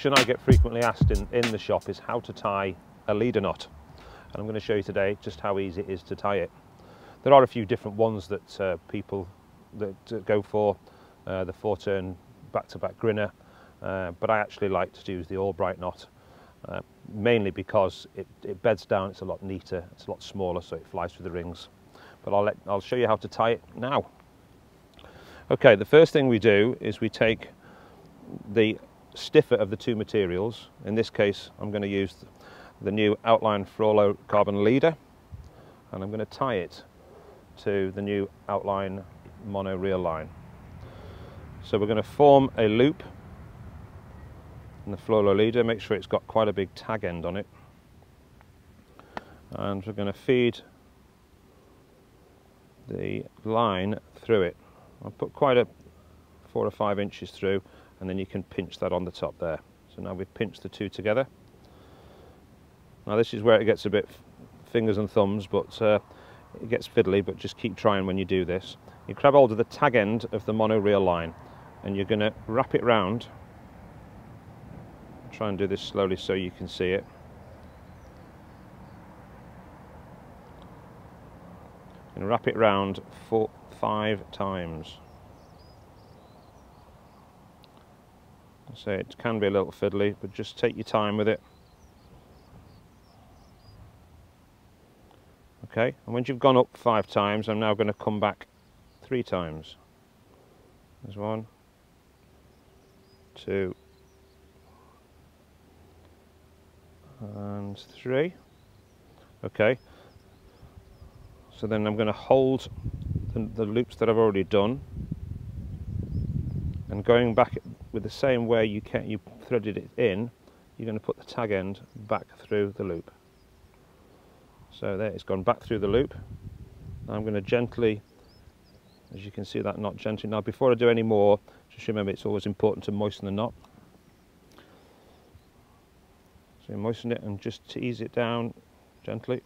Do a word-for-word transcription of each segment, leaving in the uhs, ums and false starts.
question I get frequently asked in, in the shop is how to tie a leader knot. And I'm going to show you today just how easy it is to tie it. There are a few different ones that uh, people that uh, go for, uh, the four turn back-to-back grinner, uh, but I actually like to use the Albright knot, uh, mainly because it, it beds down, it's a lot neater, it's a lot smaller, so it flies through the rings. But I'll, let, I'll show you how to tie it now. Okay, the first thing we do is we take the stiffer of the two materials. In this case, I'm going to use the new outline fluorocarbon leader, and I'm going to tie it to the new outline mono reel line. So we're going to form a loop in the fluoro leader, make sure it's got quite a big tag end on it, and we're going to feed the line through it. I'll put quite a four or five inches through, and then you can pinch that on the top there. So now we've pinched the two together. Now this is where it gets a bit fingers and thumbs, but uh, it gets fiddly, but just keep trying when you do this. You grab hold of the tag end of the mono reel line, and you're going to wrap it round. Try and do this slowly so you can see it. And wrap it round four, five times. So it can be a little fiddly, but just take your time with it. Okay, and once you've gone up five times, I'm now going to come back three times. There's one, two, and three. Okay. So then I'm going to hold the, the loops that I've already done, and going back with the same way you can, you threaded it in, you're going to put the tag end back through the loop. So there, it's gone back through the loop. Now I'm going to gently, as you can see that knot gently. Now before I do any more, just remember it's always important to moisten the knot. So you moisten it and just tease it down gently.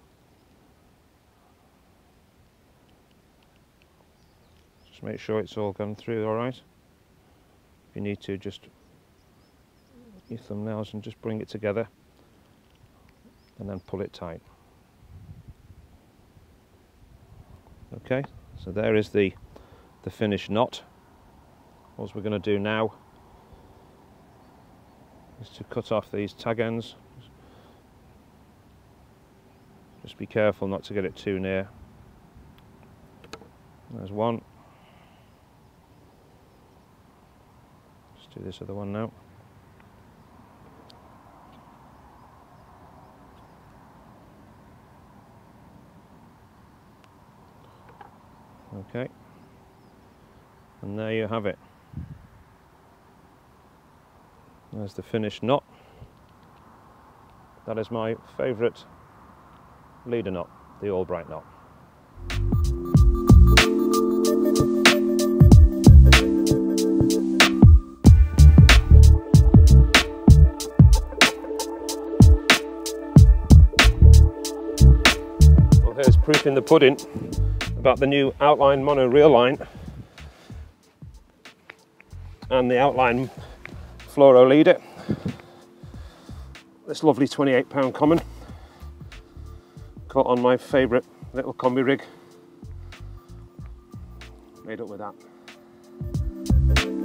Just make sure it's all gone through all right. If you need to, just your thumbnails and just bring it together and then pull it tight. Okay, so there is the, the finished knot. What we're going to do now is to cut off these tag ends. Just be careful not to get it too near. There's one. Let's do this other one now. Okay, and there you have it. There's the finished knot. That is my favourite leader knot, the Albright knot. Well, here's proof in the pudding about the new outline mono reel line and the outline fluoro leader. This lovely twenty-eight pound common caught on my favourite little combi rig, made up with that.